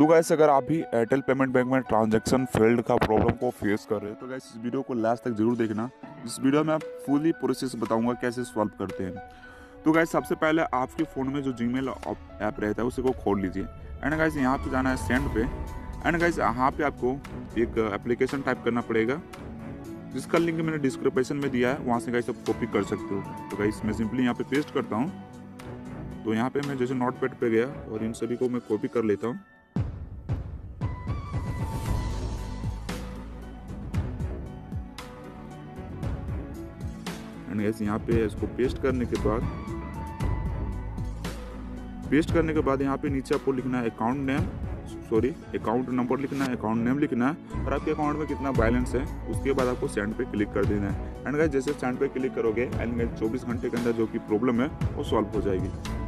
तो गाइस अगर आप भी एयरटेल पेमेंट बैंक में ट्रांजैक्शन फेल्ड का प्रॉब्लम को फेस कर रहे हैं तो गाइस इस वीडियो को लास्ट तक जरूर देखना। इस वीडियो में आप फुली प्रोसेस बताऊंगा कैसे सॉल्व करते हैं। तो गाइस सबसे पहले आपके फ़ोन में जो जीमेल ऐप रहता है उसे को खोल लीजिए एंड गाइस यहाँ पे जाना है सेंड पे एंड गाइस यहाँ पे आपको एक एप्लीकेशन टाइप करना पड़ेगा जिसका लिंक मैंने डिस्क्रिप्शन में दिया है, वहाँ से गाइस आप कॉपी कर सकते हो। तो गाइस मैं सिंपली यहाँ पे पेस्ट करता हूँ। तो यहाँ पे मैं जैसे नोटपैड पे गया और इन सभी को मैं कॉपी कर लेता हूँ। एंड गाइस यहाँ पे इसको पेस्ट करने के बाद यहाँ पे नीचे आपको लिखना है अकाउंट नंबर लिखना है, अकाउंट नेम लिखना है और आपके अकाउंट में कितना बैलेंस है। उसके बाद आपको सेंड पे क्लिक कर देना है एंड गाइस जैसे सेंड पे क्लिक करोगे एंड गाइस 24 घंटे के अंदर जो कि प्रॉब्लम है वो सॉल्व हो जाएगी।